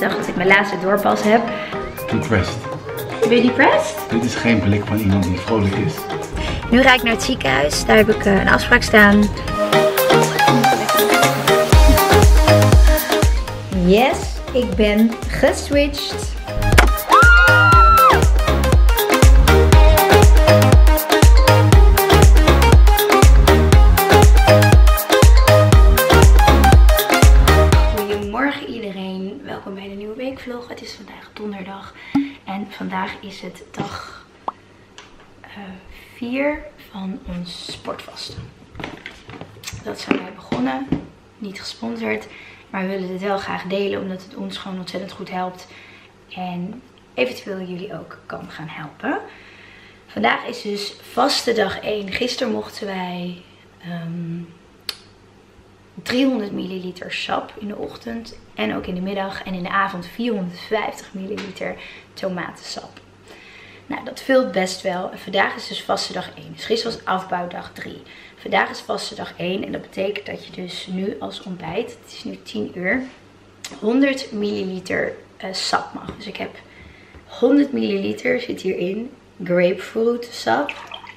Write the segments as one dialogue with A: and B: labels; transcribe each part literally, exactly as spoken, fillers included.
A: dacht dat ik mijn laatste doorpas heb.
B: Depressed.
A: Ben je depressed?
B: Dit is geen blik van iemand die vrolijk is.
A: Nu ga ik naar het ziekenhuis. Daar heb ik uh, een afspraak staan. Yes, ik ben geswitcht. Goedemorgen iedereen, welkom bij de nieuwe weekvlog. Het is vandaag donderdag en vandaag is het dag vier uh, van ons sportvasten. Dat zijn wij begonnen, niet gesponsord. Maar we willen het wel graag delen, omdat het ons gewoon ontzettend goed helpt. En eventueel jullie ook kan gaan helpen. Vandaag is dus vaste dag één. Gisteren mochten wij um, driehonderd milliliter sap in de ochtend. En ook in de middag. En in de avond vierhonderdvijftig milliliter tomatensap. Nou, dat vult best wel. En vandaag is dus vaste dag één. Dus gisteren was afbouwdag drie. Vandaag is vaste dag één. En dat betekent dat je dus nu als ontbijt, het is nu tien uur, honderd milliliter uh, sap mag. Dus ik heb honderd milliliter zit hierin. Grapefruit sap.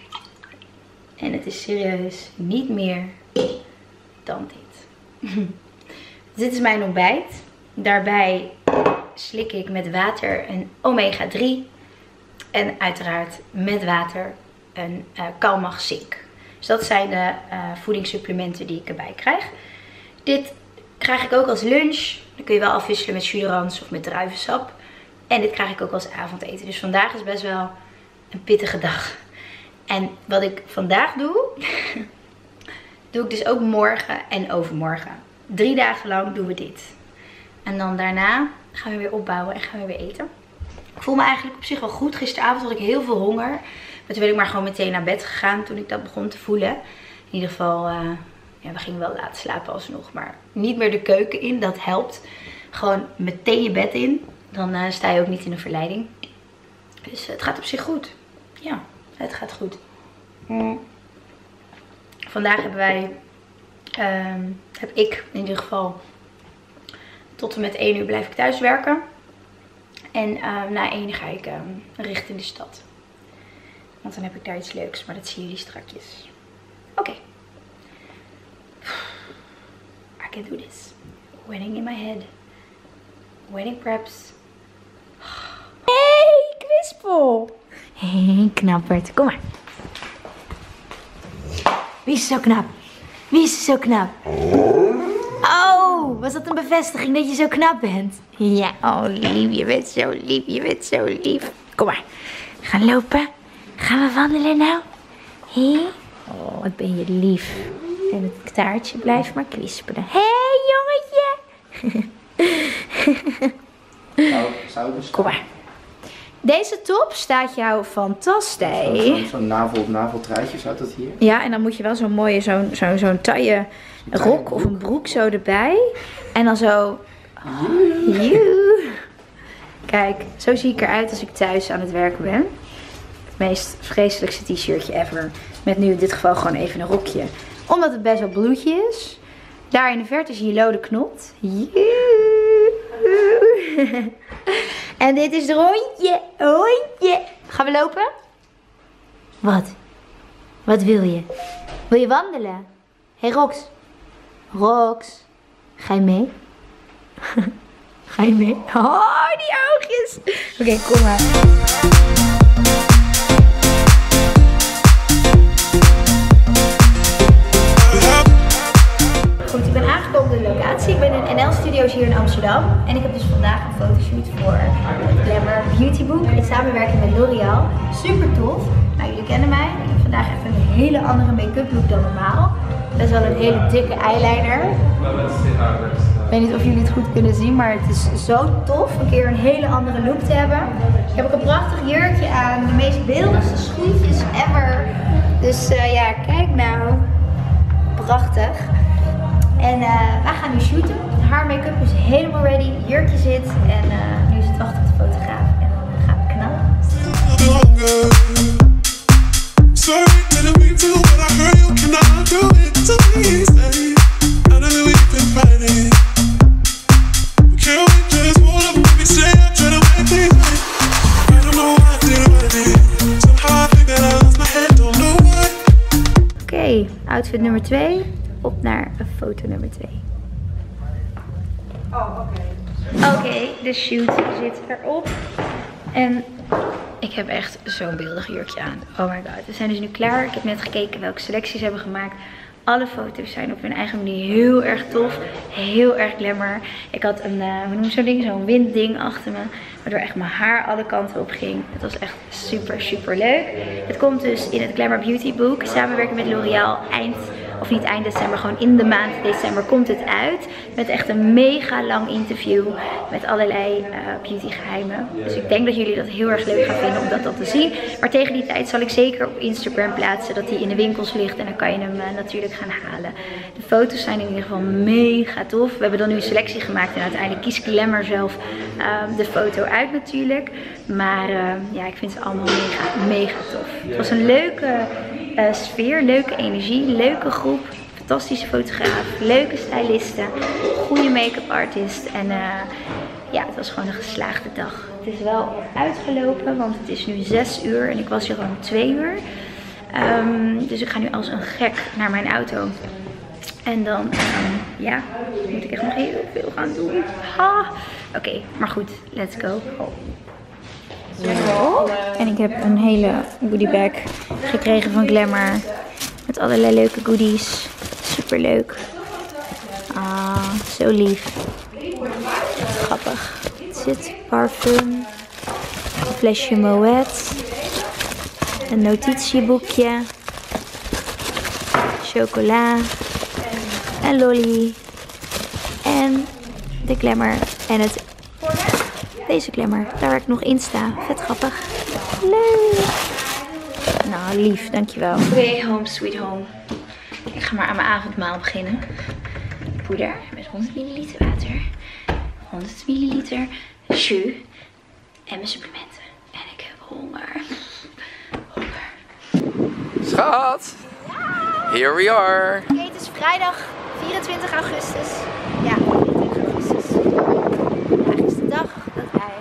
A: En het is serieus niet meer dan dit. Dit is mijn ontbijt. Daarbij slik ik met water een omega drie. En uiteraard met water een uh, Calmag Zink. Dus dat zijn de uh, voedingssupplementen die ik erbij krijg. Dit krijg ik ook als lunch. Dan kun je wel afwisselen met jus d'orange of met druivensap. En dit krijg ik ook als avondeten. Dus vandaag is best wel een pittige dag. En wat ik vandaag doe, doe ik dus ook morgen en overmorgen. Drie dagen lang doen we dit. En dan daarna gaan we weer opbouwen en gaan we weer eten. Ik voel me eigenlijk op zich wel goed. Gisteravond had ik heel veel honger. Maar toen ben ik maar gewoon meteen naar bed gegaan toen ik dat begon te voelen. In ieder geval, uh, ja, we gingen wel laat slapen alsnog. Maar niet meer de keuken in, dat helpt. Gewoon meteen je bed in. Dan uh, sta je ook niet in een verleiding. Dus uh, het gaat op zich goed. Ja, het gaat goed. Mm. Vandaag hebben wij, uh, heb ik in ieder geval, tot en met één uur blijf ik thuis werken. En uh, na één ga ik uh, richting de stad. Want dan heb ik daar iets leuks. Maar dat zien jullie strakjes. Oké. Okay. I can do this. Wedding in my head. Wedding preps. Hey, kwispel. Hey, knapperd. Kom maar. Wie is zo knap? Wie is zo knap? Oh, was dat een bevestiging dat je zo knap bent? Ja, oh lief, je bent zo lief, je bent zo lief. Kom maar, we gaan lopen. Gaan we wandelen nou? Hé? Oh, wat ben je lief. En het taartje blijft maar kwispelen. Hé, hey, jongetje. Kom maar. Deze top staat jou fantastisch.
B: Zo'n zo, zo navel op navel truitje, zou dat hier?
A: Ja, en dan moet je wel zo'n mooie, zo'n zo, zo'n taille rok of een broek zo erbij. En dan zo... Oh, joe. Kijk, zo zie ik eruit als ik thuis aan het werken ben. Het meest vreselijkste t-shirtje ever. Met nu in dit geval gewoon even een rokje. Omdat het best wel bloedje is. Daar in de verte zie je Lode Knot. En dit is het rondje. Hondje. Gaan we lopen? Wat? Wat wil je? Wil je wandelen? Hé hey, Rox. Rox. Ga je mee? Ga je mee? Oh, die oogjes. Oké, okay, kom maar. Goed, ik ben aangekomen op de locatie. Ik ben in N L Studios hier in Amsterdam. En ik heb dus vandaag een fotoshoot voor het Glamour Beauty Book. In samenwerking met L'Oreal. Super tof. Nou, jullie kennen mij. Ik heb vandaag even een hele andere make-up look dan normaal. Best wel een hele dikke eyeliner. Ik weet niet of jullie het goed kunnen zien, maar het is zo tof een keer een hele andere look te hebben. Ik heb ook een prachtig jurkje aan. De meest beeldigste schoentjes ever. Dus uh, ja, kijk nou. Prachtig. En uh, wij gaan nu shooten. Haar make-up is helemaal ready. Jurkje zit. En uh, nu is het wachten op de fotograaf. En dan gaan we knallen. Sorry, didn't mean to, but I heard you cannot do it to me. Say, I know we've been fighting. But can we just hold up? nummer twee. Op naar foto nummer twee.
C: Oh, oké.
A: Oké, okay, de shoot zit erop. En ik heb echt zo'n beeldig jurkje aan. Oh my god. We zijn dus nu klaar. Ik heb net gekeken welke selecties we hebben gemaakt. Alle foto's zijn op hun eigen manier heel erg tof. Heel erg glamour. Ik had een, uh, hoe noem je zo'n ding? Zo'n windding achter me. Waardoor echt mijn haar alle kanten op ging. Het was echt super, super leuk. Het komt dus in het Glamour Beauty boek. Samenwerken met L'Oréal eind, of niet eind december, gewoon in de maand december komt het uit. Met echt een mega lang interview. Met allerlei uh, beauty geheimen. Dus ik denk dat jullie dat heel erg leuk gaan vinden om dat, dat te zien. Maar tegen die tijd zal ik zeker op Instagram plaatsen dat hij in de winkels ligt. En dan kan je hem uh, natuurlijk gaan halen. De foto's zijn in ieder geval mega tof. We hebben dan nu een selectie gemaakt. En uiteindelijk kiest Glamour zelf uh, de foto uit natuurlijk. Maar uh, ja, ik vind ze allemaal mega, mega tof. Het was een leuke uh, sfeer, leuke energie, leuke groep. Fantastische fotograaf, leuke stylisten, goede make-up artist. En uh, ja, het was gewoon een geslaagde dag. Het is wel wat uitgelopen, want het is nu zes uur en ik was hier om twee uur. Um, dus ik ga nu als een gek naar mijn auto. En dan, um, ja, moet ik echt nog heel veel gaan doen. Oké, okay, maar goed, let's go. Oh. En ik heb een hele goodie bag gekregen van Glamour. Met allerlei leuke goodies. Super leuk. Ah, zo lief. Grappig. Er zit parfum. Een flesje Moet. Een notitieboekje. Chocola. En lolly. En de Glamour. En het... Deze Glamour. Daar waar ik nog in sta. Vet grappig. Leuk. Nou, lief. Dankjewel. Oké, okay, home sweet home. Ik ga maar aan mijn avondmaal beginnen. Poeder met honderd milliliter water. honderd milliliter jus. En mijn supplementen. En ik heb honger. Honger.
D: Schat! Here we are!
A: Oké, okay, het is vrijdag vierentwintig augustus. Ja, vierentwintig augustus. Vandaag is de dag dat wij...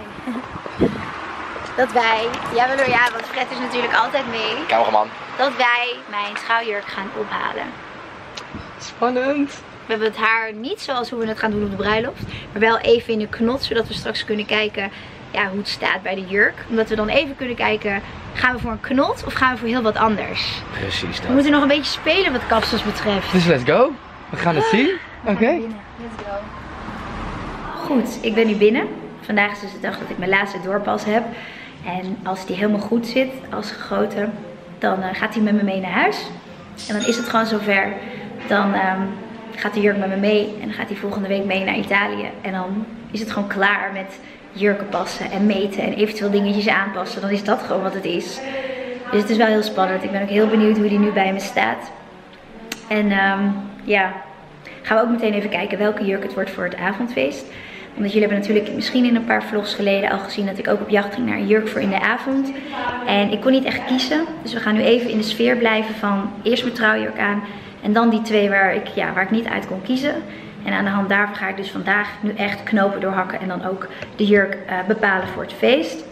A: dat wij... Ja, maar ja, want Fred is natuurlijk altijd mee.
D: Cameraman.
A: Dat wij mijn trouwjurk gaan ophalen.
D: Spannend.
A: We hebben het haar niet zoals hoe we het gaan doen op de bruiloft. Maar wel even in de knot, zodat we straks kunnen kijken ja, hoe het staat bij de jurk. Omdat we dan even kunnen kijken, gaan we voor een knot of gaan we voor heel wat anders?
D: Precies dat.
A: We moeten nog een beetje spelen wat kapsels betreft.
D: Dus let's go. We gaan het zien. Oké. Okay.
A: Let's go. Goed, ik ben nu binnen. Vandaag is dus de dag dat ik mijn laatste doorpas heb. En als die helemaal goed zit, als gegoten, dan uh, gaat hij met me mee naar huis. En dan is het gewoon zover. Dan um, gaat de jurk met me mee en dan gaat hij volgende week mee naar Italië. En dan is het gewoon klaar met jurken passen en meten en eventueel dingetjes aanpassen. Dan is dat gewoon wat het is. Dus het is wel heel spannend. Ik ben ook heel benieuwd hoe die nu bij me staat. En um, ja, gaan we ook meteen even kijken welke jurk het wordt voor het avondfeest. Omdat jullie hebben natuurlijk misschien in een paar vlogs geleden al gezien dat ik ook op jacht ging naar een jurk voor in de avond. En ik kon niet echt kiezen. Dus we gaan nu even in de sfeer blijven van eerst mijn trouwjurk aan. En dan die twee waar ik, ja, waar ik niet uit kon kiezen. En aan de hand daarvan ga ik dus vandaag nu echt knopen doorhakken. En dan ook de jurk uh, bepalen voor het feest.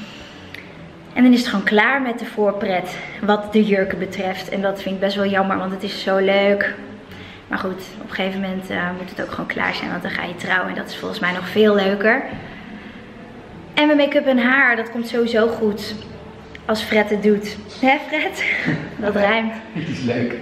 A: En dan is het gewoon klaar met de voorpret wat de jurken betreft. En dat vind ik best wel jammer, want het is zo leuk. Maar goed, op een gegeven moment uh, moet het ook gewoon klaar zijn, want dan ga je trouwen en dat is volgens mij nog veel leuker. En mijn make-up en haar, dat komt sowieso goed als Fred het doet. Hè Fred? Dat rijmt.
B: Het is leuk.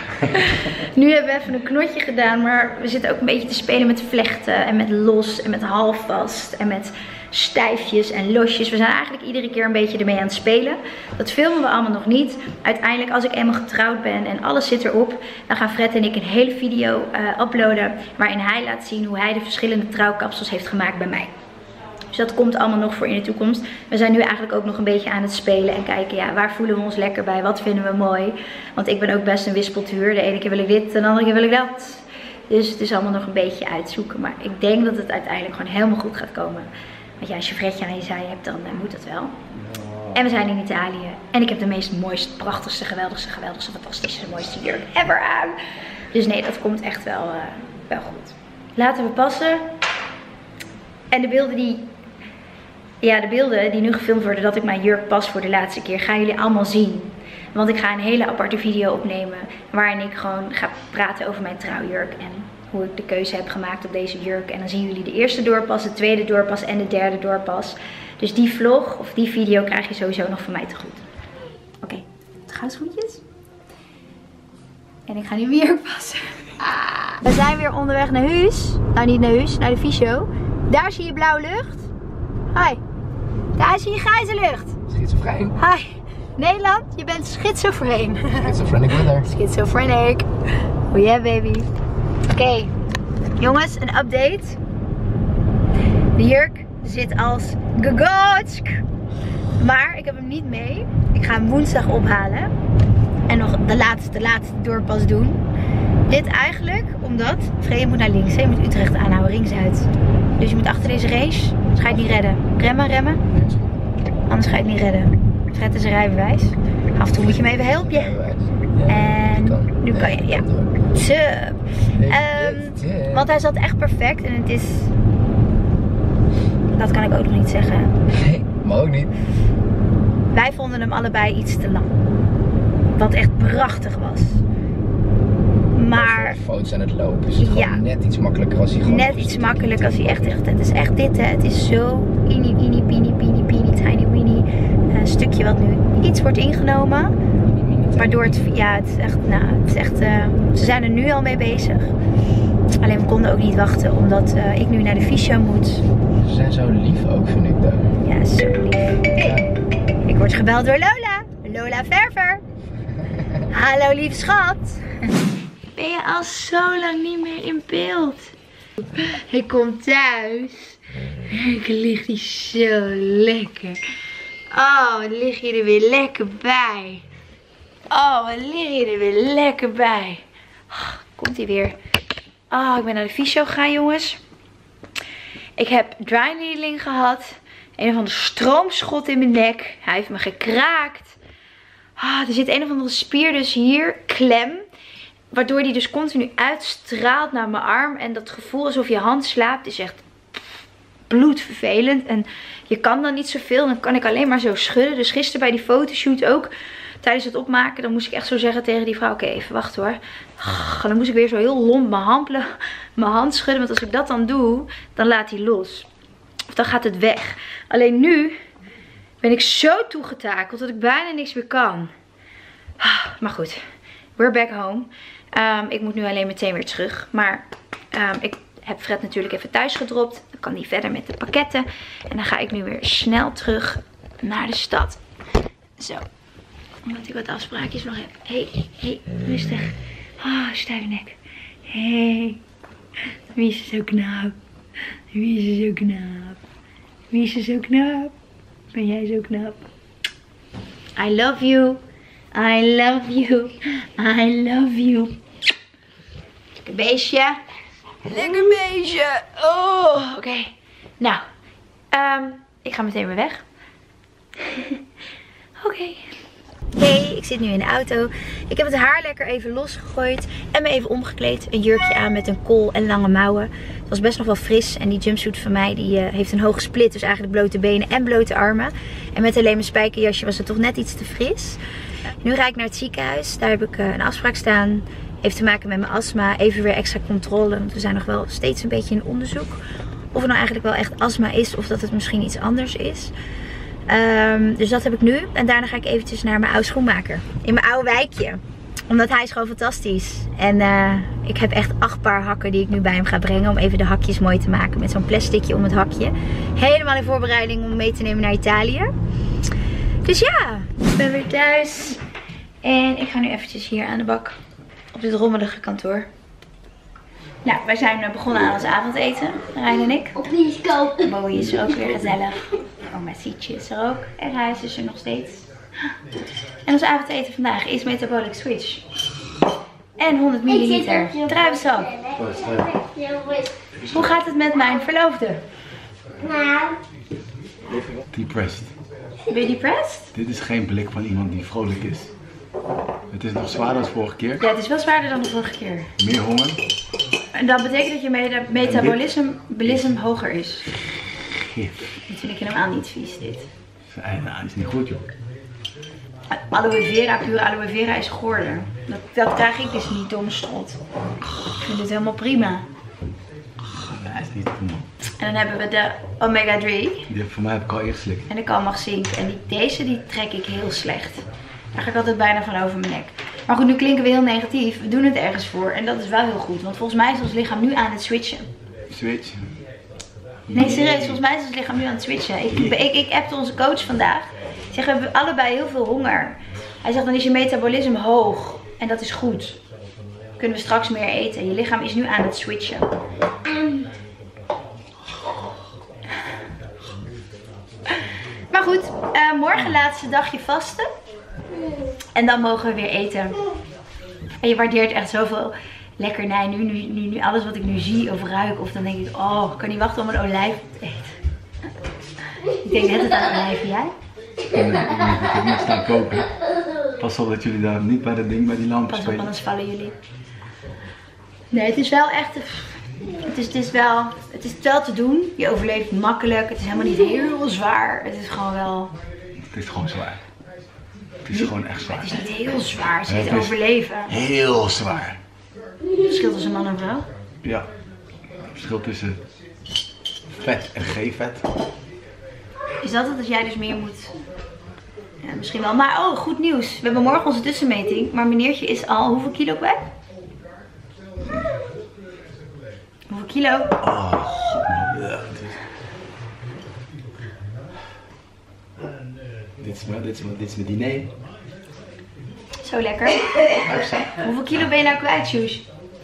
A: Nu hebben we even een knotje gedaan, maar we zitten ook een beetje te spelen met vlechten en met los en met half vast en met stijfjes en losjes. We zijn eigenlijk iedere keer een beetje ermee aan het spelen. Dat filmen we allemaal nog niet. Uiteindelijk als ik eenmaal getrouwd ben en alles zit erop, dan gaan Fred en ik een hele video uh, uploaden waarin hij laat zien hoe hij de verschillende trouwkapsels heeft gemaakt bij mij. Dus dat komt allemaal nog voor in de toekomst. We zijn nu eigenlijk ook nog een beetje aan het spelen en kijken, ja, waar voelen we ons lekker bij? Wat vinden we mooi? Want ik ben ook best een wispeltuur. De ene keer wil ik dit en de andere keer wil ik dat. Dus het is allemaal nog een beetje uitzoeken. Maar ik denk dat het uiteindelijk gewoon helemaal goed gaat komen. Want ja, als je Fredje aan je zij hebt, dan uh, moet dat wel. En we zijn in Italië. En ik heb de meest mooiste, prachtigste, geweldigste, geweldigste, fantastische, mooiste jurk ever aan. Dus nee, dat komt echt wel, uh, wel goed. Laten we passen. En de beelden die... Ja, de beelden die nu gefilmd worden dat ik mijn jurk pas voor de laatste keer, gaan jullie allemaal zien. Want ik ga een hele aparte video opnemen waarin ik gewoon ga praten over mijn trouwjurk en hoe ik de keuze heb gemaakt op deze jurk. En dan zien jullie de eerste doorpas, de tweede doorpas en de derde doorpas. Dus die vlog of die video krijg je sowieso nog van mij te goed. Oké, okay, goudschoentjes. En ik ga nu weer passen. Ah. We zijn weer onderweg naar huis. Nou, niet naar huis, naar de fysio. Daar zie je blauwe lucht. Hi. Daar zie je grijze lucht.
D: Schizofreen.
A: Hi. Nederland, je bent schizofreen.
D: Schizophrenic weather.
A: Schizophrenic. Oh yeah, baby. Oké. Okay. Jongens, een update. De jurk zit als gegotsk. Maar ik heb hem niet mee. Ik ga hem woensdag ophalen. En nog de laatste, laatste doorpas doen. Dit eigenlijk omdat Freya moet naar links. Je moet Utrecht aanhouden, ringszuid. Dus je moet achter deze race. Anders ga je het niet redden. Remmen, remmen. Anders ga je het niet redden. Fred is een rijbewijs. Af en toe moet je me even helpen. En nu kan je, ja. Sup. Um, want hij zat echt perfect. En het is... Dat kan ik ook nog niet zeggen.
D: Nee, maar ook niet.
A: Wij vonden hem allebei iets te lang. Wat echt prachtig was. Maar...
D: Foto's aan het lopen is het
A: ja,
D: gewoon net iets makkelijker als hij gewoon...
A: Net iets makkelijker als hij echt echt... Het is echt dit, hè. Het is zo... Ini, ini, pini, pini, pini, tiny, weeny. Een stukje wat nu iets wordt ingenomen. Waardoor het... Ja, het is echt... Nou, het is echt... Uh, ze zijn er nu al mee bezig. Alleen we konden ook niet wachten. Omdat uh, ik nu naar de fysio moet.
D: Ze zijn zo lief ook, vind ik daar.
A: Ja, zo lief. Ja. Ik word gebeld door Lola. Lola Verver. Hallo lieve schat. Ben je al zo lang niet meer in beeld? Ik kom thuis. Ik lig hier zo lekker. Oh, wat lig je er weer lekker bij. Oh, wat lig je er weer lekker bij. Oh, komt hij weer. Oh, ik ben naar de fysio gegaan, jongens. Ik heb dry needling gehad. Een of andere stroomschot in mijn nek. Hij heeft me gekraakt. Ah, er zit een of andere spier dus hier, klem. Waardoor die dus continu uitstraalt naar mijn arm. En dat gevoel alsof je hand slaapt is echt bloedvervelend. En je kan dan niet zoveel. Dan kan ik alleen maar zo schudden. Dus gisteren bij die fotoshoot ook. Tijdens het opmaken. Dan moest ik echt zo zeggen tegen die vrouw. Oké, okay, even wachten hoor. Dan moest ik weer zo heel lomp mijn hand, mijn hand schudden. Want als ik dat dan doe. Dan laat hij los. Of dan gaat het weg. Alleen nu ben ik zo toegetakeld. Dat ik bijna niks meer kan. Maar goed. We're back home. Um, ik moet nu alleen meteen weer terug. Maar um, ik heb Fred natuurlijk even thuis gedropt. Dan kan hij verder met de pakketten. En dan ga ik nu weer snel terug naar de stad. Zo. Omdat ik wat afspraakjes nog heb. Hé, hey, hey, rustig. Ah, oh, stijve nek. Hé. Hey. Wie is er zo knap? Wie is er zo knap? Wie is er zo knap? Ben jij zo knap? I love you. I love you. I love you. Lekker beestje. Lekker beestje. Oh, oké. Okay. Nou, um, ik ga meteen weer weg. Oké. Okay. Hey, ik zit nu in de auto. Ik heb het haar lekker even losgegooid. En me even omgekleed. Een jurkje aan met een kool en lange mouwen. Het was best nog wel fris. En die jumpsuit van mij die uh, heeft een hoge split. Dus eigenlijk blote benen en blote armen. En met alleen mijn spijkerjasje was het toch net iets te fris. Nu ga ik naar het ziekenhuis. Daar heb ik uh, een afspraak staan. Heeft te maken met mijn astma. Even weer extra controle. Want we zijn nog wel steeds een beetje in onderzoek. Of het nou eigenlijk wel echt astma is. Of dat het misschien iets anders is. Um, dus dat heb ik nu. En daarna ga ik eventjes naar mijn oude schoenmaker. In mijn oude wijkje. Omdat hij is gewoon fantastisch. En uh, ik heb echt acht paar hakken die ik nu bij hem ga brengen. Om even de hakjes mooi te maken. Met zo'n plasticje om het hakje. Helemaal in voorbereiding om mee te nemen naar Italië. Dus ja, ik ben weer thuis. En ik ga nu eventjes hier aan de bak. Op dit rommelige kantoor. Nou, wij zijn begonnen aan ons avondeten. Rijn en ik.
C: Op die koop.
A: Bowie is er ook weer gezellig. Oma Sietje is er ook. En Reis is er nog steeds. En ons avondeten vandaag is Metabolic Switch. En honderd milliliter druivensap. Hoe gaat het met mijn verloofde?
C: Nou.
B: Depressed.
A: Ben je depressed?
B: Dit is geen blik van iemand die vrolijk is. Het is nog zwaarder dan vorige keer.
A: Ja, het is wel zwaarder dan de vorige keer.
B: Meer honger.
A: En dat betekent dat je meta metabolisme hoger is.
B: Gif.
A: Dat vind ik helemaal niet vies, dit.
B: Nou, is niet goed, joh.
A: aloe vera, pure aloe vera is goorder. Dat, dat krijg ik dus niet door mijn strot. Ik vind het helemaal prima.
B: Nee, is niet te doen.
A: En dan hebben we de omega drie.
B: Die heb, voor mij heb ik al eerst geslikt.
A: En de Calmag Zink. En die, deze die trek ik heel slecht. Daar ga ik altijd bijna van over mijn nek. Maar goed, nu klinken we heel negatief. We doen het ergens voor. En dat is wel heel goed. Want volgens mij is ons lichaam nu aan het switchen.
B: Switch.
A: Nee, serieus. Volgens mij is ons lichaam nu aan het switchen. Ik, ik, ik appte onze coach vandaag. Ik zeg, we hebben allebei heel veel honger. Hij zegt, dan is je metabolisme hoog. En dat is goed. Kunnen we straks meer eten. Je lichaam is nu aan het switchen. Maar goed, uh, morgen laatste dagje vasten. En dan mogen we weer eten. En je waardeert echt zoveel lekkernij. Nu, nu, nu, nu alles wat ik nu zie of ruik. Of dan denk ik, oh, ik kan niet wachten om een olijf te eten. Ik denk net het aan olijf. Jij?
B: Nee, ik niet. Ik heb niet staan koken. Pas op dat jullie daar niet bij dat ding, bij die lampen
A: Pas op,
B: spelen.
A: anders vallen jullie. Nee, het is wel echt... Het is, het is wel... Het is wel te doen. Je overleeft makkelijk. Het is helemaal niet heel zwaar. Het is gewoon wel...
B: Het is gewoon zwaar. Het is gewoon echt zwaar.
A: Het is niet heel zwaar. Het is
B: Het
A: niet
B: is
A: overleven.
B: heel zwaar.
A: Het verschil tussen man en vrouw.
B: Ja. Het verschil tussen vet en geen vet.
A: Is dat het dat jij dus meer moet? Ja, misschien wel. Maar oh, goed nieuws. We hebben morgen onze tussenmeting. Maar meneertje is al hoeveel kilo kwijt? Hoeveel kilo?
B: Oh, god man. Ja, dit is... Dit is mijn, dit is mijn, dit is mijn diner.
A: Zo lekker. Hoeveel kilo ben je nou kwijt, Sjoes?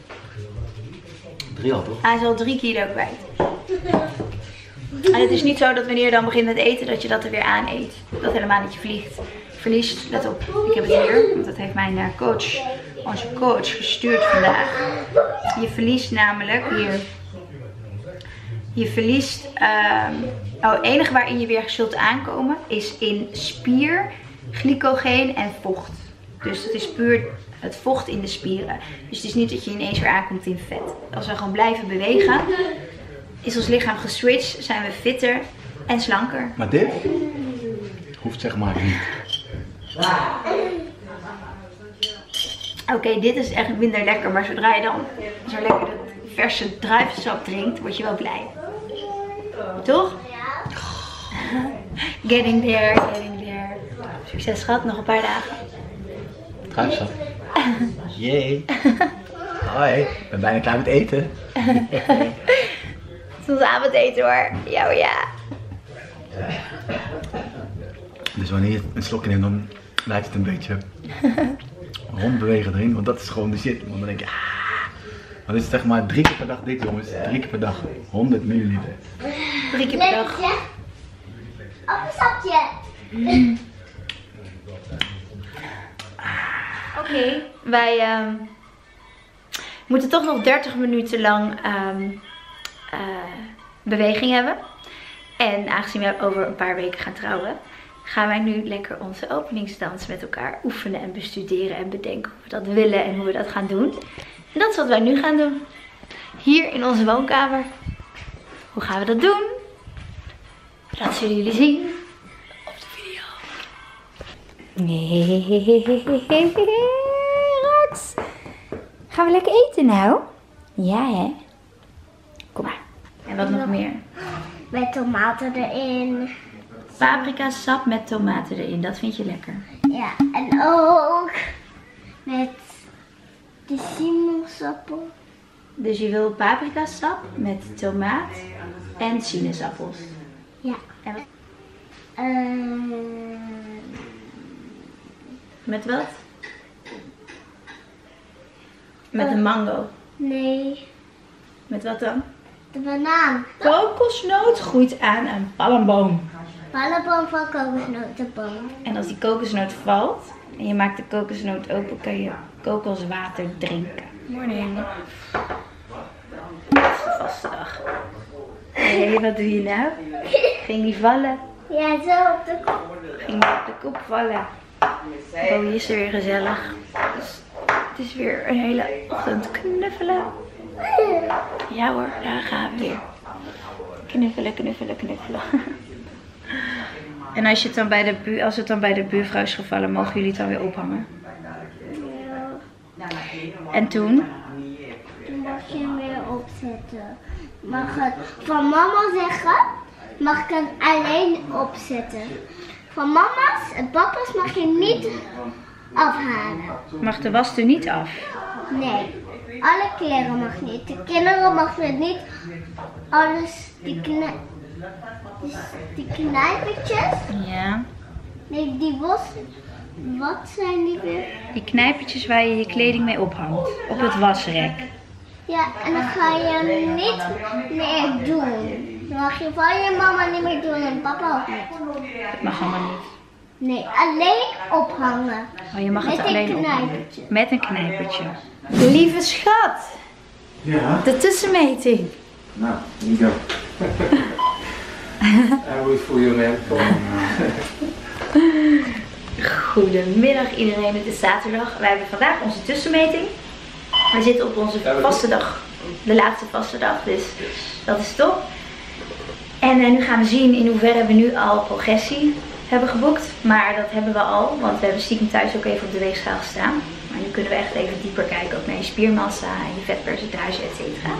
B: Drie al toch?
A: Hij is al drie kilo kwijt. En het is niet zo dat wanneer je dan begint met eten, dat je dat er weer aan eet. Dat helemaal niet, je vliegt. Verliest, let op, ik heb het hier, want dat heeft mijn uh, coach, onze coach gestuurd vandaag. Je verliest namelijk hier, je verliest, um, oh, het enige waarin je weer zult aankomen is in spier, glycogeen en vocht. Dus het is puur het vocht in de spieren. Dus het is niet dat je ineens weer aankomt in vet. Als we gewoon blijven bewegen, is ons lichaam geswitcht, zijn we fitter en slanker.
B: Maar dit hoeft zeg maar niet.
A: Oké, okay, dit is echt minder lekker, maar zodra je dan zo lekker dat verse druivensap drinkt, word je wel blij. Toch? Getting there, getting there. Succes schat, nog een paar dagen.
B: Druivensap. Jee. Hoi, ik ben bijna klaar met eten.
A: Het is ons avondeten hoor. Ja hoor, ja.
B: Dus wanneer je een slokje neemt, dan lijkt het een beetje rondbewegen erin. Want dat is gewoon de shit. Want dan denk je, ah. Dan is het zeg maar drie keer per dag dit jongens. Drie keer per dag. honderd milliliter.
A: Drie keer per dag.
C: Appelsapje.
A: Mm. Oké, okay, wij um, moeten toch nog dertig minuten lang um, uh, beweging hebben. En aangezien we over een paar weken gaan trouwen, gaan wij nu lekker onze openingsdans met elkaar oefenen en bestuderen en bedenken hoe we dat willen en hoe we dat gaan doen. En dat is wat wij nu gaan doen. Hier in onze woonkamer. Hoe gaan we dat doen? Dat zullen jullie zien op de video. Nee, Rax. Gaan we lekker eten nou? Ja hè? Kom maar. En wat nog meer?
C: Met tomaten erin.
A: Paprika sap met tomaten erin. Dat vind je lekker.
C: Ja, en ook met de sinaasappel.
A: Dus je wil paprika sap met tomaat en sinaasappels.
C: Ja.
A: En wat?
C: Uh,
A: Met wat? Met de mango.
C: nee,
A: Met wat dan?
C: de banaan.
A: Kokosnoot groeit aan een palmboom.
C: Palmboom van kokosnotenboom.
A: En als die kokosnoot valt en je maakt de kokosnoot open, kan je kokoswater drinken. Morning. Vaste dag. Hé, hey, wat doe je nou? Ging die vallen?
C: Ja, zo op de kop.
A: Ging die op de kop vallen? Bowie is er weer gezellig. Dus het is weer een hele ochtend knuffelen. Ja hoor, daar gaan we weer. Knuffelen, knuffelen, knuffelen. En als, je het dan bij de bu als het dan bij de buurvrouw is gevallen, mogen jullie het dan weer ophangen?
C: Ja.
A: En toen?
C: Toen mag je hem weer opzetten. Mag het van mama zeggen, mag ik hem alleen opzetten. Van mama's en papa's mag je niet afhalen.
A: Mag de was er niet af?
C: Nee, alle kleren mag niet. De kinderen mogen niet alles, die, knij, die, die knijpertjes.
A: Ja.
C: Nee, die was, wat zijn die weer?
A: Die knijpertjes waar je je kleding mee ophangt. Op het wasrek.
C: Ja, en dan ga je hem niet meer doen. Dan mag je van je mama niet meer doen en papa ook niet.
A: Dat mag allemaal niet.
C: Nee, alleen ophangen.
A: Oh, je mag
C: Met
A: het
C: een
A: alleen ophangen.
C: knijpertje.
A: Met een knijpertje. Lieve schat,
B: Ja?
A: de tussenmeting.
B: Nou, hier go.
D: I root for you, man.
A: Goedemiddag iedereen, het is zaterdag. Wij hebben vandaag onze tussenmeting. We zitten op onze vaste dag, de laatste vaste dag, dus dat is top. En uh, nu gaan we zien in hoeverre we nu al progressie hebben geboekt. Maar dat hebben we al, want we hebben stiekem thuis ook even op de weegschaal gestaan. Maar nu kunnen we echt even dieper kijken, ook naar je spiermassa en je vetpercentage, et cetera.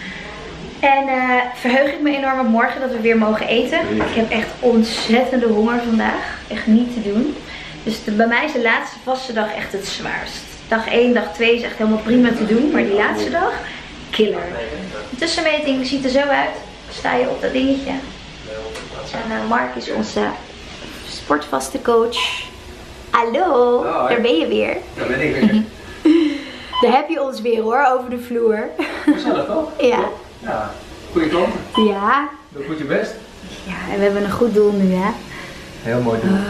A: En uh, verheug ik me enorm op morgen dat we weer mogen eten. Ik heb echt ontzettende honger vandaag, echt niet te doen. Dus de, bij mij is de laatste vaste dag echt het zwaarst. Dag één, dag twee is echt helemaal prima te doen, maar die laatste dag, killer. De tussenmeting ziet er zo uit. Sta je op dat dingetje. En uh, Mark is onze sportvaste coach. Hallo,
D: Hoi.
A: daar ben je weer.
D: Daar ben ik weer.
A: Daar heb je ons weer hoor, over de vloer.
D: Gezellig toch?
A: Ja.
D: Ja. Goeie klant.
A: Ja.
D: Doe goed je best.
A: Ja, en we hebben een goed doel nu hè.
D: Heel mooi doen.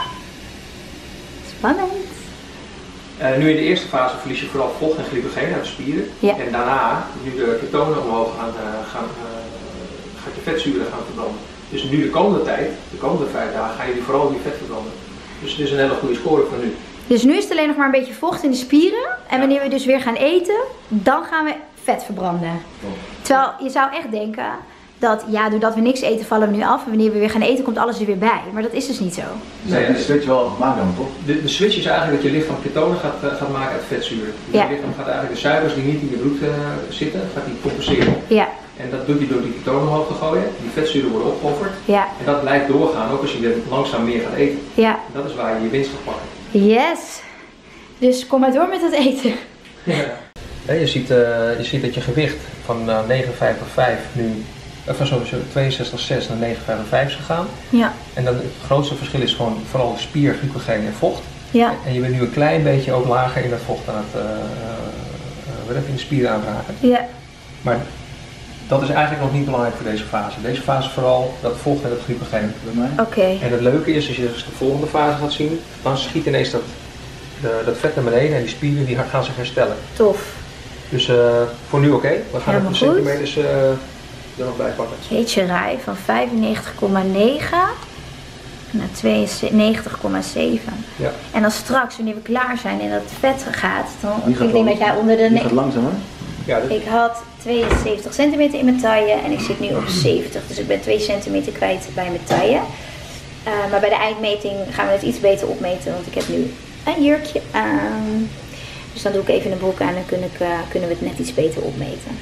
A: Spannend.
E: Uh, nu in de eerste fase verlies je vooral vocht en glycogeen uit de spieren.
A: Ja.
E: En daarna, nu de ketonen omhoog gaan, uh, gaan uh, gaat je vetzuren gaan verbranden. Dus nu de komende tijd, de komende vijf dagen, gaan jullie vooral die vet verbranden. Dus het is een hele goede score voor nu.
A: Dus nu is het alleen nog maar een beetje vocht in de spieren. En wanneer we dus weer gaan eten, dan gaan we vet verbranden. Terwijl je zou echt denken dat, ja, doordat we niks eten vallen we nu af. En wanneer we weer gaan eten komt alles er weer bij. Maar dat is dus niet zo.
B: Nee, dat is switch wel gemaakt dan, toch?
E: De, de switch is eigenlijk dat je lichaam ketonen gaat, uh, gaat maken uit vetzuren. Dus
A: Ja.
E: je lichaam gaat eigenlijk de suikers die niet in je bloed uh, zitten, gaat die compenseren.
A: Ja,
E: En dat doet hij door die ketonen omhoog te gooien. Die vetzuren worden opgeofferd.
A: ja,
E: En dat blijft doorgaan, ook als je weer langzaam meer gaat eten.
A: ja.
E: En dat is waar je je winst gaat pakken.
A: Yes. Dus kom maar door met het eten.
E: Ja, je, ziet, uh, je ziet dat je gewicht van uh, negenenvijftig komma vijf nu, uh, van sowieso tweeënzestig komma zes naar negenenvijftig komma vijf is gegaan.
A: Ja,
E: En dan het grootste verschil is gewoon vooral spier, glycogeen en vocht.
A: ja,
E: En je bent nu een klein beetje ook lager in het vocht aan het, uh, uh, uh, in de spieren aan het raken.
A: ja.
E: Maar dat is eigenlijk nog niet belangrijk voor deze fase. Deze fase is vooral dat vocht en dat glycogeen.
B: Bij mij?
A: Oké.
E: En het leuke is, als je dus de volgende fase gaat zien, dan schiet ineens dat, de, dat vet naar beneden en die spieren die gaan zich herstellen.
A: Tof.
E: Dus uh, voor nu oké. Okay. We gaan
A: Helemaal
E: de
A: goed.
E: centimeters uh, er nog bij pakken.
A: Jeetje Rai, van vijfennegentig komma negen naar tweeënnegentig komma zeven.
E: Ja.
A: En dan straks, wanneer we klaar zijn en dat vet gaat, dan
B: Die gaat
A: ik denk
B: wel-
A: dat jij onder de...
B: Die
A: ne-
B: gaat langzamer.
E: Ja, dit,
A: Ik had tweeënzeventig centimeter in mijn taille en ik zit nu op zeventig. Dus ik ben twee centimeter kwijt bij mijn taille. Uh, maar bij de eindmeting gaan we het iets beter opmeten, want ik heb nu een jurkje aan. Dus dan doe ik even een broek aan en dan kun ik, uh, kunnen we het net iets beter opmeten.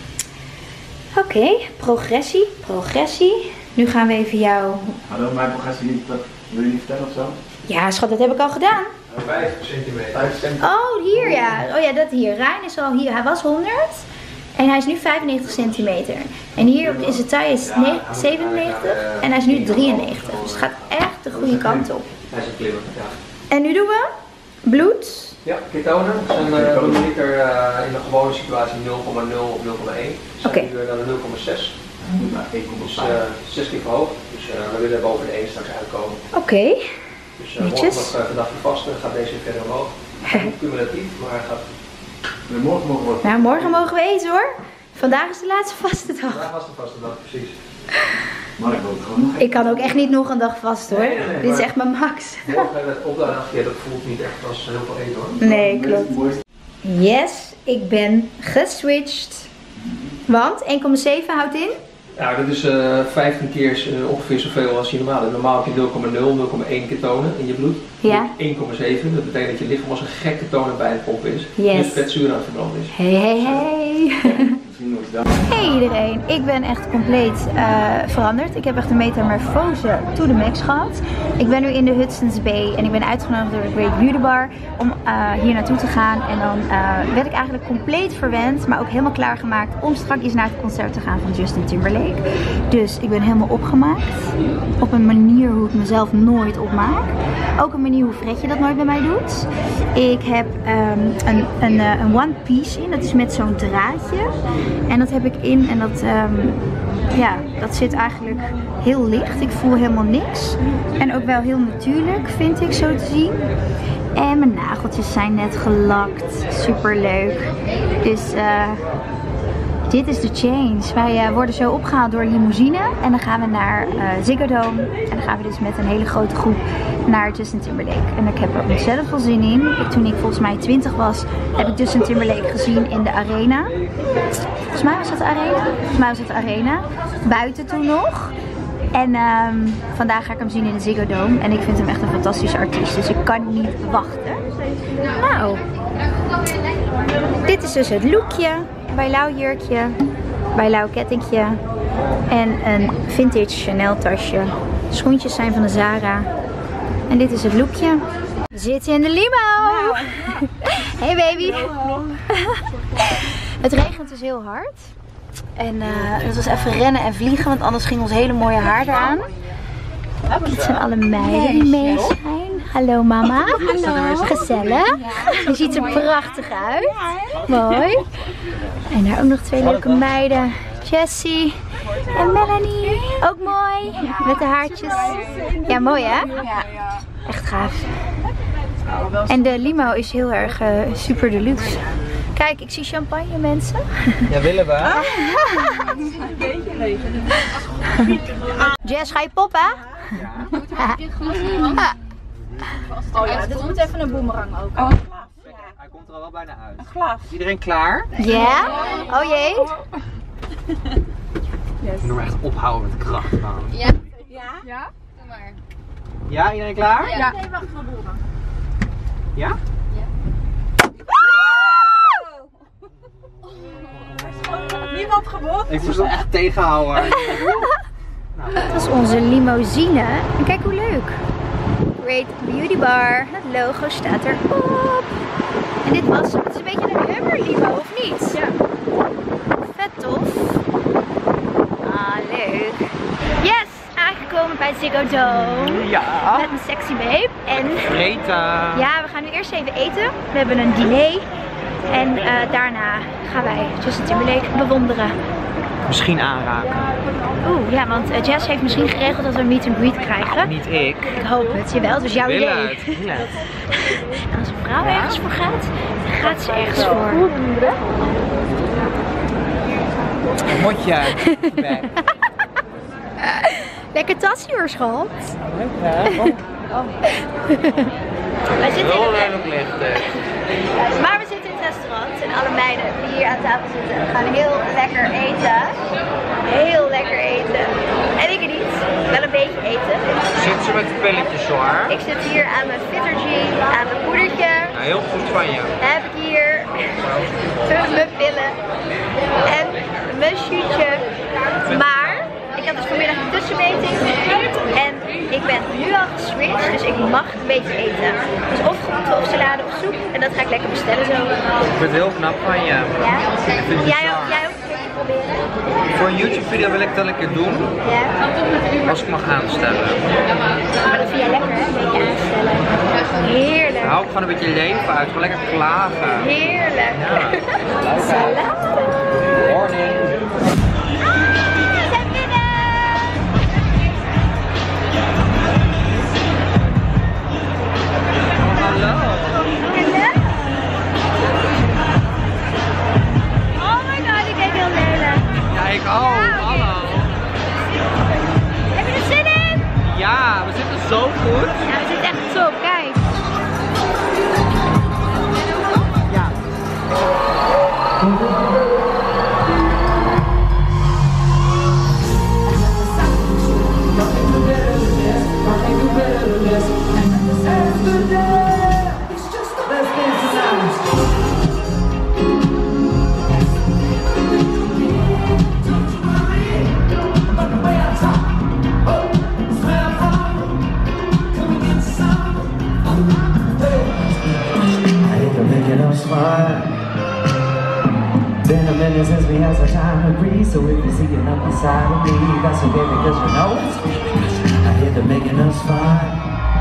A: Oké, okay, progressie, progressie. Nu gaan we even jou...
B: Hallo, mijn progressie niet, dat wil je niet vertellen of zo?
A: Ja schat, dat heb ik al gedaan.
E: vijf centimeter.
B: vijf centimeter.
A: Oh, hier ja. Oh ja, dat hier. Rijn is al hier. Hij was honderd. En hij is nu vijfennegentig centimeter. En hier op in zijn taille is ne- zevenennegentig. En hij is nu drieënnegentig. Dus het gaat echt de goede kant op.
E: Hij is een klimmer, ja.
A: En nu doen we bloed.
E: Ja, ketonen zijn uh, bloedliter uh, in een gewone situatie nul komma nul of nul komma één. Zijn
A: Oké.
E: nu uh, naar de nul komma zes.
B: Nou, één komma
E: Dus
B: vijf.
E: uh, zes keer verhoogd. Dus uh, we willen boven de één straks uitkomen.
A: Oké. Okay.
E: Dus uh, morgen
A: Netjes.
E: nog uh, gedachte vasten, gaat deze weer verder omhoog. Niet cumulatief, maar hij gaat...
B: Nee, morgen mogen we...
A: Nou, morgen mogen we eten hoor. Vandaag is de laatste vaste dag.
E: Vandaag was de vaste dag, precies.
B: Maar ik wil het gewoon nog
A: Ik kan ook echt niet nog een dag vast hoor.
E: Nee, nee, nee,
A: Dit is
E: maar-
A: echt mijn max.
E: Morgen met opdagen, ja, dat voelt niet echt als heel veel eten hoor.
A: Nee,
B: Het
A: klopt.
B: mooiste-
A: Yes, ik ben geswitcht. Want één komma zeven houdt in?
E: Nou, dat is uh, vijftien keer uh, ongeveer zoveel als je normaal hebt. Normaal heb je nul komma nul, nul komma één ketonen in je bloed.
A: Ja.
E: één komma zeven, dat betekent dat je lichaam als een gek ketonen bij het pompen is.
A: Yes.
E: Dus vetzuur aan het verbranden is.
A: Hey, hey, hey. Hey iedereen, ik ben echt compleet uh, veranderd. Ik heb echt een metamorfose to the max gehad. Ik ben nu in de Hudson's Bay en ik ben uitgenodigd door de Great Beauty Bar om uh, hier naartoe te gaan. En dan uh, werd ik eigenlijk compleet verwend, maar ook helemaal klaargemaakt om straks naar het concert te gaan van Justin Timberlake. Dus ik ben helemaal opgemaakt. Op een manier hoe ik mezelf nooit opmaak. Ook een manier hoe Fredje dat nooit bij mij doet. Ik heb um, een, een, een one piece in, dat is met zo'n draadje. En dat heb ik in en dat, um, ja, dat zit eigenlijk heel licht. Ik voel helemaal niks. En ook wel heel natuurlijk, vind ik zo te zien. En mijn nageltjes zijn net gelakt. Super leuk. Dus uh, dit is de change. Wij uh, worden zo opgehaald door een limousine. En dan gaan we naar uh, Ziggo Dome. En dan gaan we dus met een hele grote groep naar Justin Timberlake. En ik heb er ontzettend veel zin in. Ik, toen ik volgens mij twintig was, heb ik Justin Timberlake gezien in de arena. Volgens mij was het de arena. Volgens mij was het de arena. Buiten toen nog. En um, vandaag ga ik hem zien in de Ziggo Dome. En ik vind hem echt een fantastische artiest. Dus ik kan niet wachten. Nou. Dit is dus het lookje. Bij Lau jurkje. Bij Lau kettingje. En een vintage Chanel tasje. Schoentjes zijn van de Zara. En dit is het lookje. We zitten in de limo. Hey baby. Het regent dus heel hard. En uh, het was even rennen en vliegen, want anders ging ons hele mooie haar eraan. Dit zijn alle meiden die mee zijn. Hallo mama. Hallo. Gezellig. Je ziet er prachtig uit. Mooi. En daar ook nog twee leuke meiden. Jessie en Melanie. Ook mooi. Met de haartjes. Ja, mooi hè? Echt gaaf. En de limo is heel erg uh, super deluxe. Kijk, ik zie champagne mensen.
D: Ja, willen we?
A: Ah. Jess, ga je poppen? Ja.
F: Oh ja, dit moet even een boemerang ook.
D: Oh, hij komt er al wel bijna uit.
F: Een glas.
D: Iedereen klaar?
A: Ja? Oh jee.
D: Yes. Ik moet echt ophouden met kracht, man.
F: Ja? Ja? Ja? Doe maar.
D: Ja, iedereen klaar?
F: Ja. Nee, wacht, van boemerang.
D: Ja?
F: Ja. Niemand gewond?
D: Ik moest hem echt tegenhouden.
A: Nou, dat is onze limousine. En kijk hoe leuk. Great Beauty Bar. Het logo staat erop. En dit was het. Het is een beetje een Hummer limo, of niet? Ja. Vet tof. Ah, leuk. Yes, aangekomen bij Ziggo Dome.
D: Ja.
A: Met mijn sexy babe. En
D: vreten.
A: Ja, we gaan nu eerst even eten. We hebben een diner. En uh, daarna gaan wij Justin Timberlake bewonderen.
D: Misschien aanraken.
A: Oeh, ja, want uh, Jess heeft misschien geregeld dat we een meet and greet krijgen.
D: Niet ik.
A: Ik hoop het, jawel, het is jouw
D: Wil
A: idee.
D: het, wil het.
A: En als een vrouw ergens voor gaat, dan gaat ze ergens voor.
D: Motje.
A: Lekker tasje hoor, schat.
D: Leuk hè? Oh.
A: Oh. Wij zitten in het
D: nog licht.
A: Maar we zitten in het restaurant en alle meiden die hier aan tafel zitten gaan heel lekker eten. Heel lekker eten. En ik niet. Wel een beetje eten.
D: Zit ze met de pilletjes hoor?
A: Ik zit hier aan mijn Fittergy, aan mijn poedertje.
D: Ja, heel goed van je.
A: Heb ik hier mijn pillen en mijn shootje. Maar ik had dus vanmiddag een tussenmeting en ik ben nu al geswitcht, dus ik mag een beetje eten. Dus of groente of salade of soep en dat ga ik lekker bestellen zo.
D: Ik vind het heel knap van je.
A: Ja?
D: het
A: Jij ook, jij ook een beetje proberen?
D: Voor een YouTube video wil ik dat een keer doen.
A: Ja?
D: Als ik mag aanstellen.
A: Maar dat vind jij lekker hè, een beetje aanstellen. Heerlijk.
D: Hou ik gewoon een beetje leven uit, gewoon lekker klagen.
A: Heerlijk.
D: Ja.
A: Salade.
D: Morning. Ik ook, hallo.
A: Heb je er zin in?
D: Ja, we zitten zo goed.
A: Ja, we zitten echt top, kijk.
D: Ja.
G: So if you see another side of me, that's okay because you know I hit the making us fine.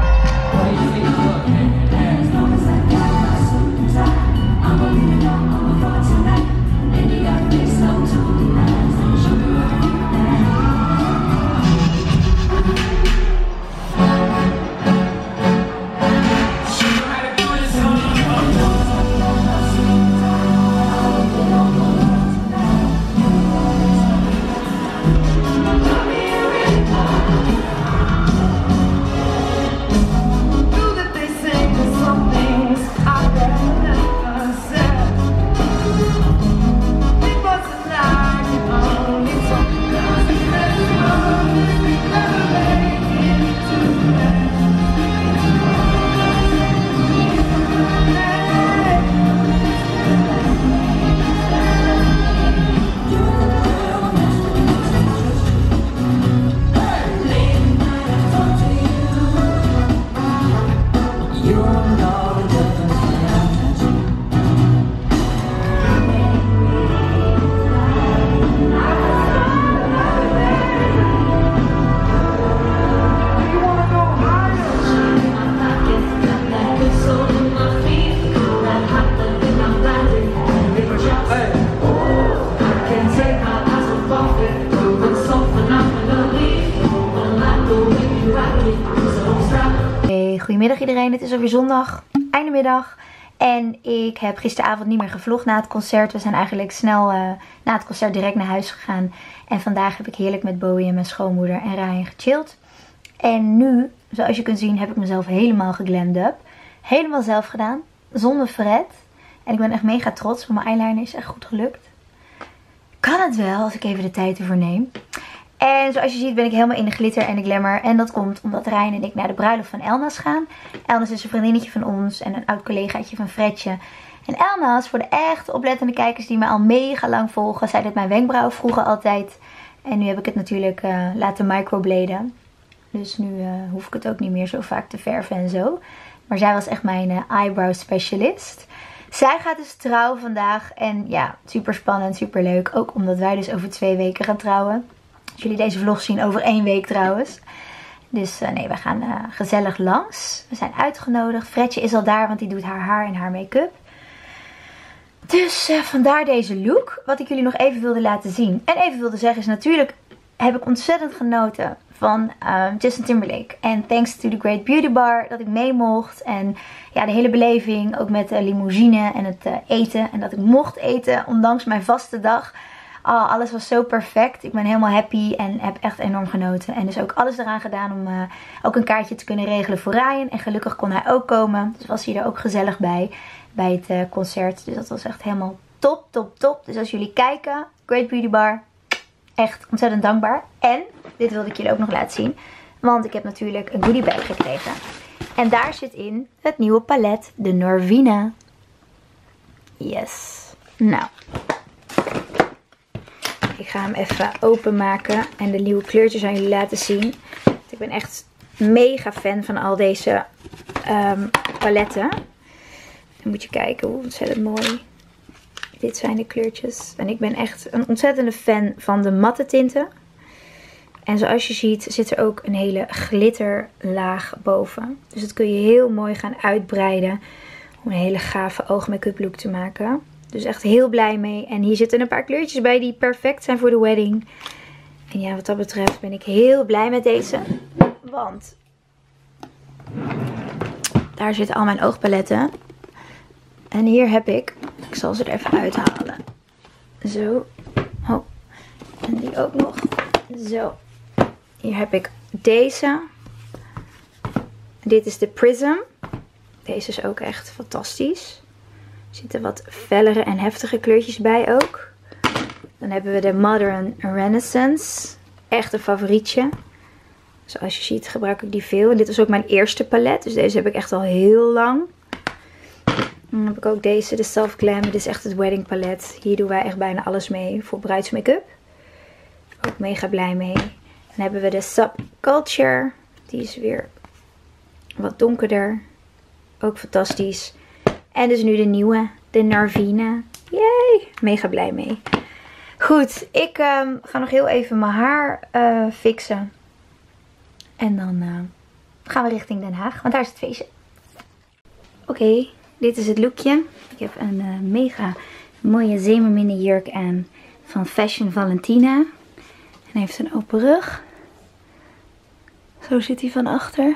A: Goedemiddag iedereen, het is alweer zondag, einde middag. En ik heb gisteravond niet meer gevlogd na het concert. We zijn eigenlijk snel uh, na het concert direct naar huis gegaan. En vandaag heb ik heerlijk met Bowie en mijn schoonmoeder en Ryan gechilled. En nu, zoals je kunt zien, heb ik mezelf helemaal geglamd up. Helemaal zelf gedaan, zonder Fred. En ik ben echt mega trots, want mijn eyeliner is echt goed gelukt. Kan het wel, als ik even de tijd ervoor neem. En zoals je ziet ben ik helemaal in de glitter en de glamour. En dat komt omdat Ryan en ik naar de bruiloft van Elnas gaan. Elnas is een vriendinnetje van ons en een oud collegaatje van Fredje. En Elnas, voor de echte oplettende kijkers die mij al mega lang volgen, zei dat mijn wenkbrauwen vroegen altijd. En nu heb ik het natuurlijk uh, laten microbladen. Dus nu uh, hoef ik het ook niet meer zo vaak te verven en zo. Maar zij was echt mijn uh, eyebrow specialist. Zij gaat dus trouwen vandaag. En ja, super spannend, super leuk. Ook omdat wij dus over twee weken gaan trouwen. Als jullie deze vlog zien, over één week trouwens. Dus uh, nee, we gaan uh, gezellig langs. We zijn uitgenodigd. Fredje is al daar, want die doet haar haar en haar make-up. Dus uh, vandaar deze look. Wat ik jullie nog even wilde laten zien. En even wilde zeggen is natuurlijk heb ik ontzettend genoten van uh, Justin Timberlake. En thanks to the Great Beauty Bar dat ik mee mocht. En ja, de hele beleving. Ook met de limousine en het uh, eten. En dat ik mocht eten, ondanks mijn vaste dag. Oh, alles was zo perfect. Ik ben helemaal happy en heb echt enorm genoten. En dus ook alles eraan gedaan om uh, ook een kaartje te kunnen regelen voor Ryan. En gelukkig kon hij ook komen. Dus was hij er ook gezellig bij. Bij het uh, concert. Dus dat was echt helemaal top, top, top. Dus als jullie kijken, Great Beauty Bar. Echt ontzettend dankbaar. En, dit wilde ik jullie ook nog laten zien. Want ik heb natuurlijk een goodie bag gekregen. En daar zit in het nieuwe palet. De Norvina. Yes. Nou. Ik ga hem even openmaken en de nieuwe kleurtjes aan jullie laten zien. Ik ben echt mega fan van al deze um, paletten. Dan moet je kijken hoe ontzettend mooi. Dit zijn de kleurtjes. En ik ben echt een ontzettende fan van de matte tinten. En zoals je ziet zit er ook een hele glitterlaag boven. Dus dat kun je heel mooi gaan uitbreiden. Om een hele gave oog-make-up look te maken. Dus echt heel blij mee. En hier zitten een paar kleurtjes bij die perfect zijn voor de wedding. En ja, wat dat betreft ben ik heel blij met deze. Want daar zitten al mijn oogpaletten. En hier heb ik, ik zal ze er even uithalen. Zo. Oh. En die ook nog. Zo. Hier heb ik deze. Dit is de Prism. Deze is ook echt fantastisch. Er zitten wat fellere en heftige kleurtjes bij ook. Dan hebben we de Modern Renaissance. Echt een favorietje. Zoals je ziet gebruik ik die veel. En dit is ook mijn eerste palet. Dus deze heb ik echt al heel lang. Dan heb ik ook deze, de Self Glam. Dit is echt het wedding palet. Hier doen wij echt bijna alles mee voor bruidsmake-up. Ook mega blij mee. Dan hebben we de Subculture. Die is weer wat donkerder. Ook fantastisch. En dus nu de nieuwe, de Norvina. Yay! Mega blij mee. Goed, ik um, ga nog heel even mijn haar uh, fixen. En dan uh, gaan we richting Den Haag, want daar is het feestje. Oké, okay, dit is het lookje. Ik heb een uh, mega mooie zeemerminnen jurk aan van Fashion Valentina. En hij heeft een open rug. Zo zit hij van achter.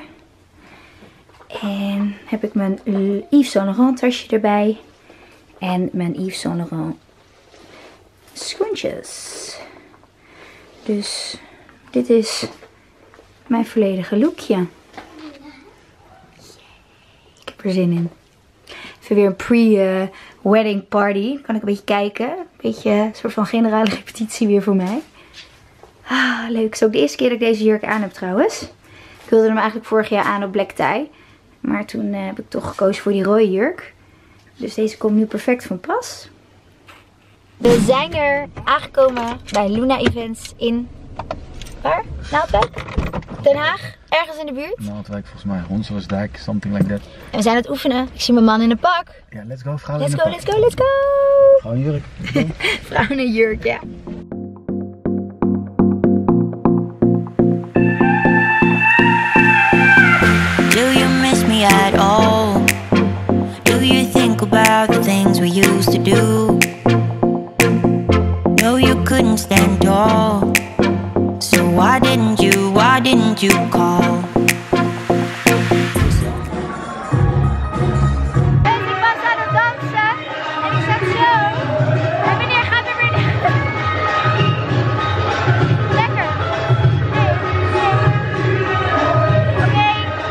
A: En heb ik mijn Yves Saint Laurent tasje erbij. En mijn Yves Saint Laurent schoentjes. Dus dit is mijn volledige lookje. Ik heb er zin in. Even weer een pre-wedding party. Kan ik een beetje kijken. Een beetje een soort van generale repetitie weer voor mij. Ah, leuk. Het is ook de eerste keer dat ik deze jurk aan heb trouwens. Ik wilde hem eigenlijk vorig jaar aan op black tie. Maar toen uh, heb ik toch gekozen voor die rode jurk. Dus deze komt nu perfect van pas. We zijn er aangekomen bij Luna Events in... Waar? Naaldwijk? Den Haag? Ergens in de buurt?
B: Naaldwijk volgens mij. Hondsrosdijk, something like that.
A: En we zijn aan het oefenen. Ik zie mijn man in een pak.
B: Ja, let's go vrouw.
A: Let's go, let's go, let's go.
B: Vrouw in jurk.
A: Vrouw in een jurk, ja.
H: At all? Do you think about the things we used to do? No, you couldn't stand tall. So why didn't you, why didn't you call?
A: Ik was aan het dansen en ik zat zo. En meneer gaat er weer lekker. Nee, nee. Oké.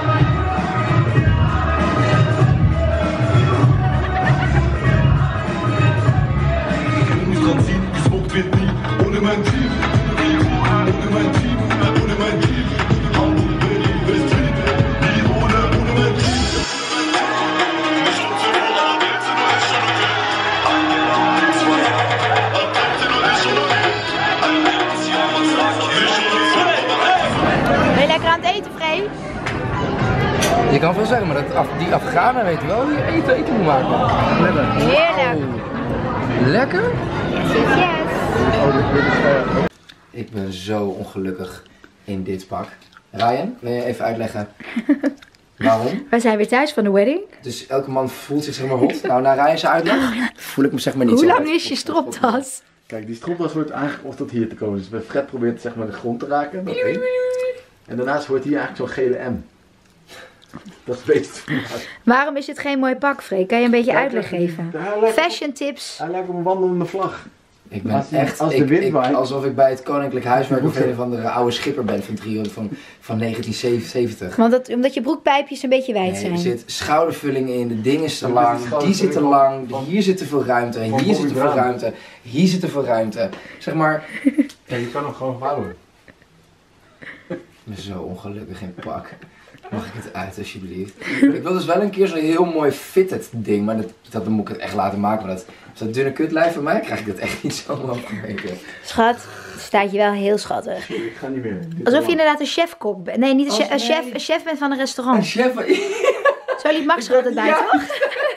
A: Ben je lekker aan het eten, Frey?
D: Je kan veel zeggen, maar dat af, die Afghanen weten wel hoe je eten, eten moet maken.
A: Heerlijk.
D: Oh. Lekker?
A: Yes, yes, yes.
I: Ik ben zo ongelukkig in dit pak. Ryan, wil je even uitleggen waarom?
A: We zijn weer thuis van de wedding.
I: Dus elke man voelt zich zeg maar hot. Nou, na Ryan's uitleg voel ik me zeg maar niet
A: Hoe
I: zo
A: lang
I: hot.
A: is je stropdas?
B: Kijk, die stropdas wordt aangekocht tot hier te komen. Dus Fred probeert zeg maar de grond te raken. Dat één. En daarnaast wordt hier eigenlijk zo'n gele M. Dat is beter te maken.
A: Waarom is het geen mooi pak, Frey? Kan je een beetje
B: Kijk,
A: uitleg
B: hij-
A: geven?
B: hij lijkt-
A: Fashion tips.
B: Hij lijkt op een wandelende vlag.
I: Ik ben
B: Als die-
I: echt,
B: als de
I: ik,
B: wind
I: ik,
B: waait.
I: alsof ik bij het Koninklijk Huiswerk of een of andere oude schipper ben van, drie, van, van negentien zevenenzeventig.
A: Want dat, omdat je broekpijpjes een beetje wijd
I: Nee,
A: zijn.
I: er zit schoudervulling in, de ding is te
B: Ja,
I: lang,
B: dit is
I: die
B: schoudervulling
I: zit te
B: van-
I: lang,
B: van-
I: hier zit te veel ruimte,
B: van
I: hier
B: Bobby
I: zit te veel
B: Brown.
I: ruimte, hier zit te veel ruimte. Zeg maar,
B: Ja, je kan hem gewoon vouwen.
I: ik ben zo ongelukkig in pak. Mag ik het uit alsjeblieft? Ik wil dus wel een keer zo'n heel mooi fitted ding, maar dat, dat dan moet ik het echt laten maken. Maar dat, zo'n dunne kutlijf van mij krijg ik dat echt niet zo lang gemeten.
A: Schat, het staat je wel heel schattig.
B: Ik ga niet meer. Dit
A: Alsof
B: is
A: je inderdaad een chefkok bent. Nee, niet een,
I: Oh,
A: chef, een,
I: nee.
A: chef, een chef bent van een
I: Een
A: restaurant.
I: chef,
A: Zo liep Max er altijd bij,
I: Ja.
A: toch?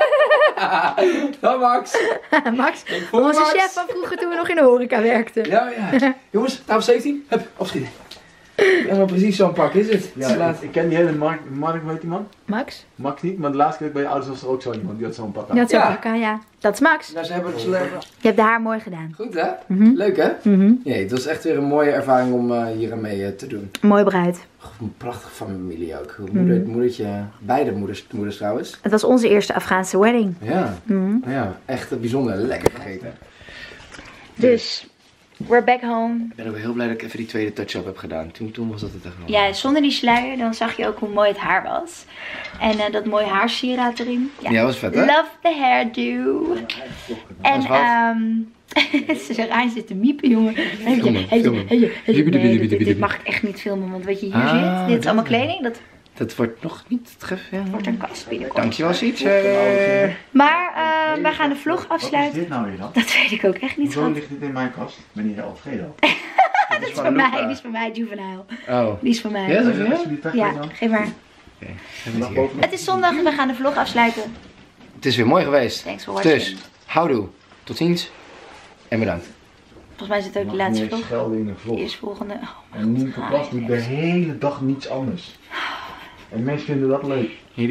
I: dan Max.
A: Max,
I: voor
A: onze
I: Max.
A: chef van vroeger toen we nog in de horeca werkten.
I: Ja, ja. Jongens, tafel zeventien, hup, opschieten. En maar precies zo'n pak is het.
B: Ja, ik, ik ken die hele Mark, Mark, weet die man?
A: Max?
B: Max niet, maar de laatste keer dat ik bij je ouders was er ook zo iemand die had zo'n pak aan.
A: Je had zo'n
I: Ja.
A: pak aan, ja. Dat is Max.
I: Nou, ze hebben het ze
A: Je hebt de haar mooi gedaan.
I: goed hè?
A: Mhm.
I: Leuk hè?
A: Mhm.
I: Nee, het was echt weer een mooie ervaring om uh, hier aan mee uh, te doen.
A: Mooi bruid.
I: Een prachtige familie ook. Moeder, moedertje, beide moeders, moeders trouwens.
A: Het was onze eerste Afghaanse wedding.
I: Ja,
A: Mhm.
I: ja, echt uh, bijzonder. Lekker gegeten.
A: Dus, we're back home.
I: Ik ben ook heel blij dat ik even die tweede touch-up heb gedaan. Toen, toen was dat het echt wel.
A: Ja, zonder die sluier, dan zag je ook hoe mooi het haar was. En uh, dat mooie haarsieraad erin. Ja,
I: Ja, was vet hè?
A: Love the hairdo. En,
I: wat?
A: ehm ze zeggen, hij zit te miepen, jongen. Heb je,
I: Film me,
A: heb je,
I: film me.
A: heb je, heb je-
I: Dibi, dibi,
A: Nee,
I: dibi,
A: dit-
I: dibi,
A: dit
I: dibi.
A: mag ik echt niet filmen, want wat je hier
I: Ah,
A: zit, dit is allemaal
I: dat-
A: kleding. Dat
I: Dat wordt nog niet treffen. Ja.
A: wordt een kast binnenkort.
I: Dankjewel Sietse.
A: Maar uh, wij gaan de vlog
B: Wat is
A: afsluiten.
B: dit nou weer dan?
A: Dat weet ik ook echt niet,
B: Hoezo
A: schat.
B: ligt dit in mijn kast? Ik ben hier al tevreden.
A: Dat is voor mij, die is voor mij, juvenile.
I: Oh.
A: Die is voor mij.
I: Ja, dat is
B: Als je die weg
A: Ja,
B: weet dan?
A: geef maar.
I: Oké, even
B: Mag
I: hier.
B: boven.
A: Het is zondag en we gaan de vlog afsluiten.
I: Het is weer mooi geweest.
A: Thanks for watching.
I: Dus, houdoe. Tot ziens. En bedankt.
A: Volgens mij is het ook de laatste vlog.
B: Schelden in een vlog.
A: De eerstvolgende. Oh,
B: en Nienke Plas doet de hele dag niets anders. En mensen vinden dat leuk. En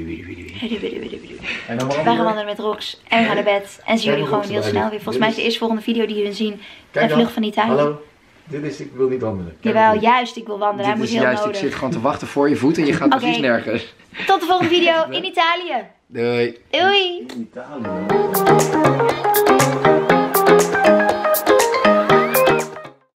B: dan
A: Wij gaan wandelen met Rox en we gaan naar bed. En zien jullie gewoon heel snel weer. Volgens mij is de eerstvolgende video die jullie zien een vlucht van Italië.
B: Hallo, dit is ik wil niet wandelen. Kijk
A: Jawel, juist ik wil wandelen. Hij
I: Dit
A: moet
I: is
A: heel
I: juist,
A: nodig.
I: ik zit gewoon te wachten voor je voet en je gaat
A: Oké.
I: precies nergens.
A: Tot de volgende video in Italië.
I: Doei.
A: Doei.
B: Italië.